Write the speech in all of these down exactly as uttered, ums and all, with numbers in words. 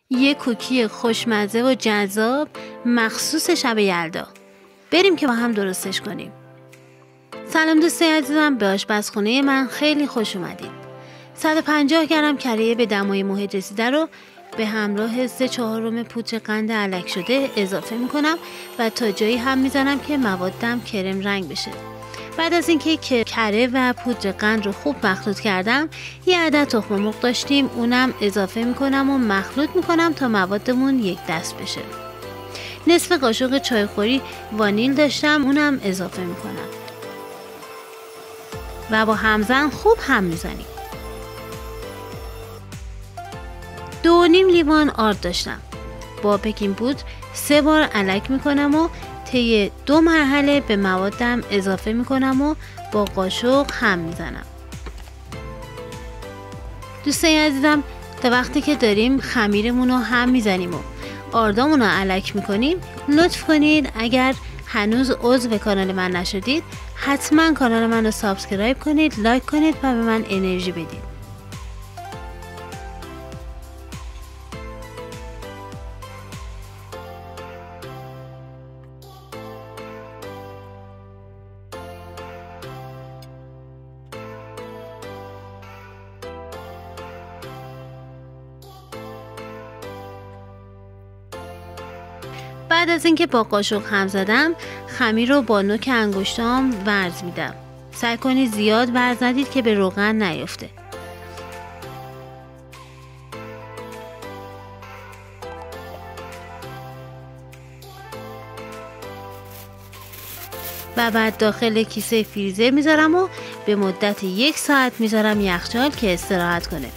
یه کوکی خوشمزه و جذاب مخصوص شب یلدا. بریم که با هم درستش کنیم. سلام دوستای عزیزم، به آشپزخونه من خیلی خوش اومدید. صد و پنجاه گرم کره به دمای موحد رسیده رو به همراه سه چهارم پودر قند الک شده اضافه میکنم و تا جایی هم میزنم که موادم کرم رنگ بشه. بعد از اینکه کره و پودر قند رو خوب مخلوط کردم، یه عدد تخم مرغ داشتیم، اونم اضافه میکنم و مخلوط میکنم تا موادمون یک دست بشه. نصف قاشق چایخوری وانیل داشتم، اونم اضافه میکنم و با همزن خوب هم میزنیم. دو و نیم لیوان آرد داشتم، با بیکینگ پودر سه بار الک میکنم و طی دو مرحله به موادم اضافه میکنم و با قاشق هم میزنم. دوستای عزیزم، تا وقتی که داریم خمیرمون رو هم میزنیم و آردامون رو الک میکنیم، لطف کنید اگر هنوز عضو کانال من نشدید حتما کانال من رو سابسکرایب کنید، لایک کنید و به من انرژی بدید. بعد از اینکه با قاشق هم زدم، خمیر رو با نوک انگشتام ورز میدم. سعی کنید زیاد ورز ندید که به روغن نیفته. و بعد داخل کیسه فریزر میذارم و به مدت یک ساعت میذارم یخچال که استراحت کنه.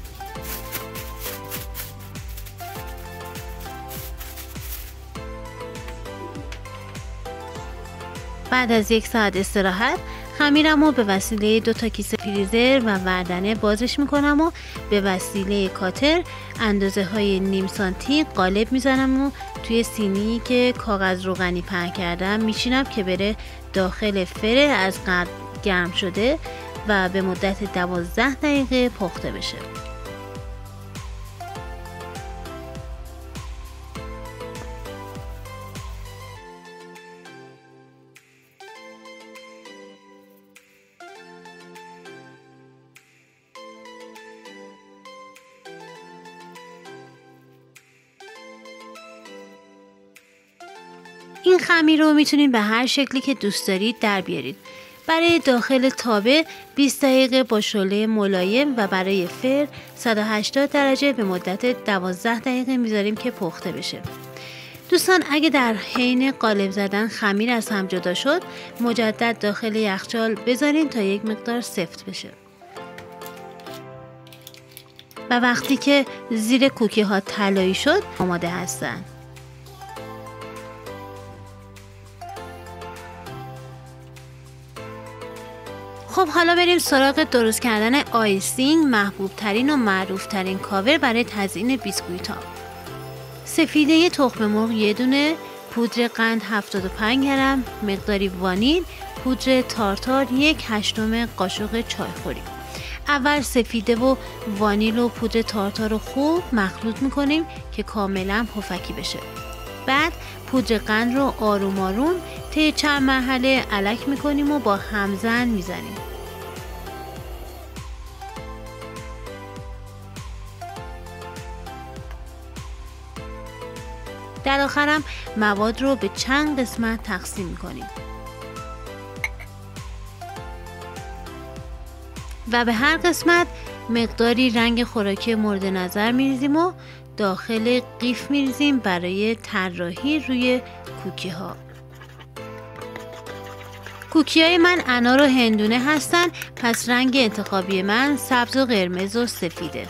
بعد از یک ساعت استراحت، خمیرم رو به وسیله دو تا کیسه فریزر و وردنه بازش میکنم و به وسیله کاتر اندازه های نیم سانتی قالب میزنم و توی سینی که کاغذ روغنی پهن کردم میچینم که بره داخل فره از قبل گرم شده و به مدت دوازده دقیقه پخته بشه. این خمیر رو میتونید به هر شکلی که دوست دارید در بیارید. برای داخل تابه بیست دقیقه با شعله ملایم و برای فر صد و هشتاد درجه به مدت دوازده دقیقه میذاریم که پخته بشه. دوستان، اگه در حین قالب زدن خمیر از هم جدا شد، مجدد داخل یخچال بذارین تا یک مقدار سفت بشه. و وقتی که زیر کوکی ها طلایی شد، آماده هستن. خب حالا بریم سراغ درست کردن آیسینگ، محبوب ترین و معروف ترین کاور برای تزیین بیسکویت ها. سفیده تخم مرغ یه دونه، پودر قند هفتاد و پنج گرم، مقداری وانیل، پودر تارتار یک هشتم قاشق چایخوری. اول سفیده و وانیل و پودر تارتار رو خوب مخلوط میکنیم که کاملا پفکی بشه. بعد پودر قند رو آروم آروم طی چند مرحله الک میکنیم و با همزن میزنیم. در آخرم مواد رو به چند قسمت تقسیم میکنیم و به هر قسمت مقداری رنگ خوراکی مورد نظر میریزیم و داخل قیف میریزیم برای طراحی روی کوکی ها. کوکی های من انار و هندونه هستن، پس رنگ انتخابی من سبز و قرمز و سفیده.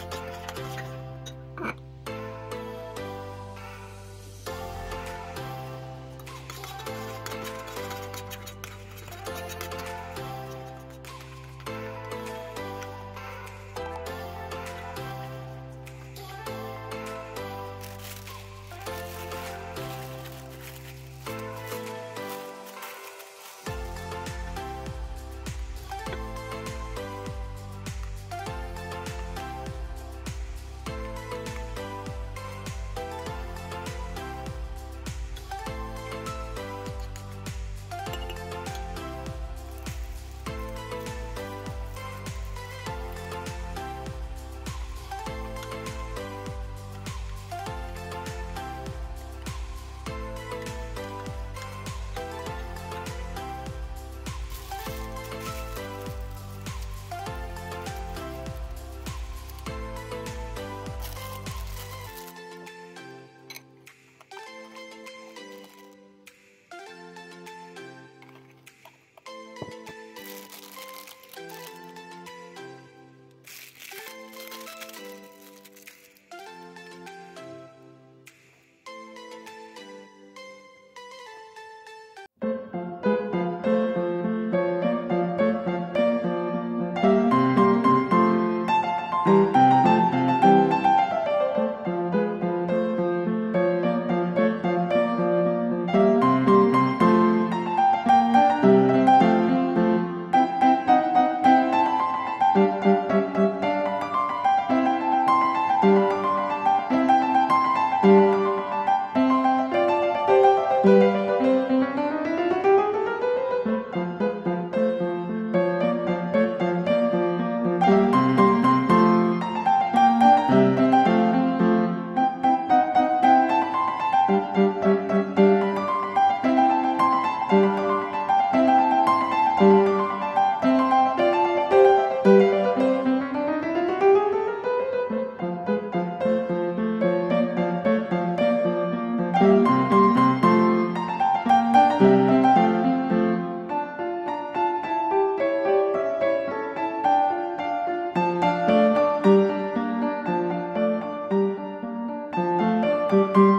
میکنم.